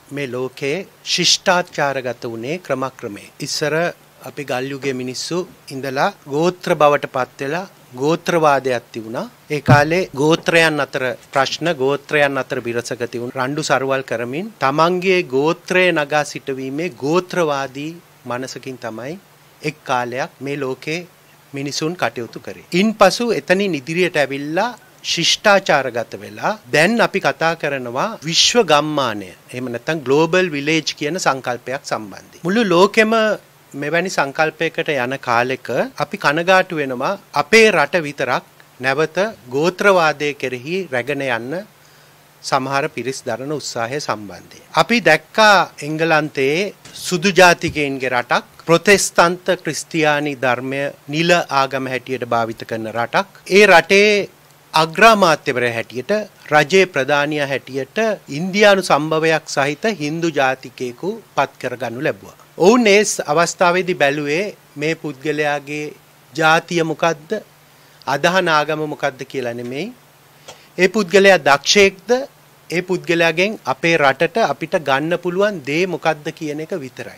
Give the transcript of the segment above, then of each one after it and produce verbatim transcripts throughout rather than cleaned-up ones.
මේ ලෝකේ ශිෂ්ටාචාරගත වුණේ ක්‍රමක්‍රමයෙන්. ඉස්සර අපි ගල් යුගයේ මිනිස්සු ඉඳලා ගෝත්‍ර බවට පත් වෙලා ගෝත්‍රවාදයක් තිබුණා. ඒ කාලේ ගෝත්‍රයන් අතර ප්‍රශ්න ගෝත්‍රයන් අතර විරසක තිබුණා. රණ්ඩු සරුවල් කරමින් තමන්ගේ ගෝත්‍රය නගා සිටවීමේ ගෝත්‍රවාදී මනසකින් තමයි එක් කාලයක් මේ ලෝකේ මිනිසුන් කටයුතු කරේ. ඉන්පසු එතනින් ඉදිරියට ඇවිල්ලා ශිෂ්ටාචාරගත වෙලා දැන් අපි කතා කරනවා විශ්ව ගම්මානය. එහෙම නැත්නම් ග්ලෝබල් විලේජ් කියන සංකල්පයක් සම්බන්ධයෙන්. මුළු ලෝකෙම මෙවැනි සංකල්පයකට යන කාලෙක අපි කනගාටු වෙනවා අපේ රට විතරක් නැවත ගෝත්‍රවාදයේ කෙරෙහි රැගෙන යන්න සමහර පිරිස් දරන උත්සාහය සම්බන්ධයෙන්. අපි දැක්කා එංගලන්තයේ සුදු ජාතිකයන්ගේ රටක් ප්‍රොටෙස්ටන්ත ක්‍රිස්තියානි ධර්මය නිල ආගම හැටියට භාවිත කරන රටක්. ඒ රටේ අග්‍රාමාත්‍යවරයා හැටියට රජයේ ප්‍රධානියා හැටියට ඉන්දියානු සම්භවයක් සහිත Hindu ජාතිකයෙකු පත් කරගනු ලැබුවා. ඔවුන් ඒ අවස්ථාවේදී බැලුවේ මේ පුද්ගලයාගේ ජාතිය මොකද්ද අදහන ආගම මොකද්ද කියලා නෙමෙයි. ඒ පුද්ගලයා දක්ෂයෙක්ද ඒ පුද්ගලයාගෙන් අපේ රටට අපිට ගන්න පුළුවන් දේ මොකද්ද කියන එක විතරයි.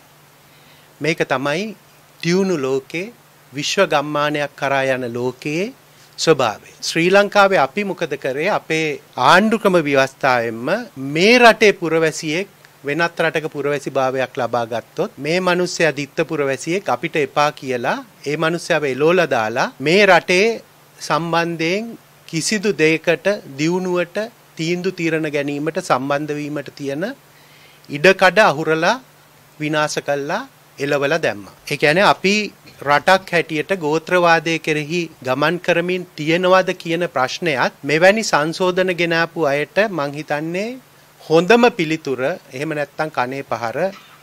මේක තමයි දියුණු ලෝකේ විශ්ව ගම්මානයක් කරා යන ලෝකයේ ස්වභාවය. ශ්‍රී ලංකාවේ අපි මොකද කරේ අපේ ආණ්ඩුක්‍රම ව්‍යවස්ථාවෙන්ම මේ රටේ පුරවැසියෙක් වෙනත් රටක පුරවැසි භාවයක් ලබා ගත්තොත් මේ මිනිස්සයා දිත්ත පුරවැසියෙක් අපිට එපා කියලා ඒ මිනිස්සයාව එලෝලා දාලා මේ රටේ සම්බන්ධයෙන් කිසිදු දෙයකට දියුණුවට තීන්දුව తీරන ගැනීමට සම්බන්ධ වීමට තියෙන ඉඩකඩ අහුරලා විනාශ කළා එලවලා දැම්මා. ඒ කියන්නේ අපි රටක් හැටියට ගෝත්‍රවාදයේ කෙරෙහි ගමන් කරමින් තියනවාද කියන ප්‍රශ්නයත් මෙවැනි සංශෝධන ගෙනාපු අයට මං හිතන්නේ හොඳම පිළිතුර එහෙම නැත්නම් කනේ පහර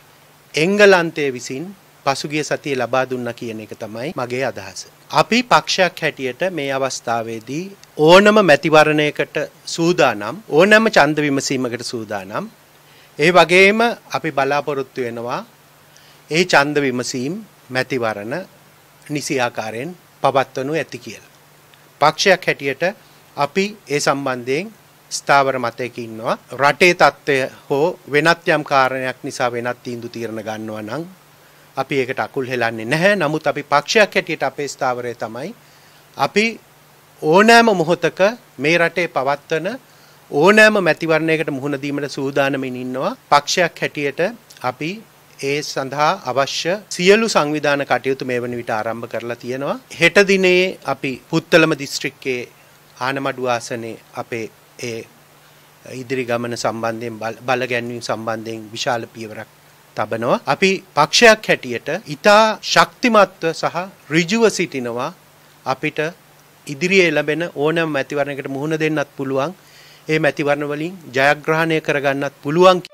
එංගලන්තයේ විසින් පසුගිය සතියේ ලබා දුන්නා කියන එක තමයි මගේ අදහස. අපි පක්ෂයක් හැටියට මේ අවස්ථාවේදී ඕනම මැතිවරණයකට සූදානම් ඕනම ඡන්ද විමසීමකට සූදානම්. ඒ වගේම අපි බලාපොරොත්තු වෙනවා ඒ ඡන්ද විමසීම් මැතිවරණ නිසි ආකාරයෙන් පවත්වනු ඇති කියලා. පක්ෂයක් හැටියට අපි ඒ සම්බන්ධයෙන් ස්ථාවර මතයක ඉන්නවා. රටේ තත්ත්වය හෝ වෙනත් යම් කාරණයක් නිසා වෙනත් තීන්දුව తీරන ගන්නවා නම් අපි ඒකට අකුල් හෙලන්නේ නැහැ. නමුත් අපි පක්ෂයක් හැටියට අපේ ස්ථාවරය තමයි අපි ඕනෑම මොහොතක මේ රටේ පවත්වන ඕනෑම මැතිවරණයකට මුහුණ දීමට සූදානමින් ඉන්නවා. පක්ෂයක් හැටියට අපි ඒ සඳහා අවශ්‍ය සියලු සංවිධාන කටයුතු මේ වන විට ආරම්භ කරලා තියෙනවා. හෙට දිනේ අපි පුත්තලම දිස්ත්‍රික්කයේ ආනමඩු ආසනයේ අපේ ඒ ඉදිරි ගමන සම්බන්ධයෙන් බල ගැන්වීම සම්බන්ධයෙන් විශාල පියවරක් තබනවා. අපි පක්ෂයක් හැටියට ඉතා ශක්තිමත්ව සහ ඍජුව සිටිනවා අපිට ඉදිරියේ ලැබෙන ඕනෑම මැතිවරණයකට මුහුණ දෙන්නත් පුළුවන්. ඒ මැතිවරණ වලින් ජයග්‍රහණය කරගන්නත් පුළුවන්.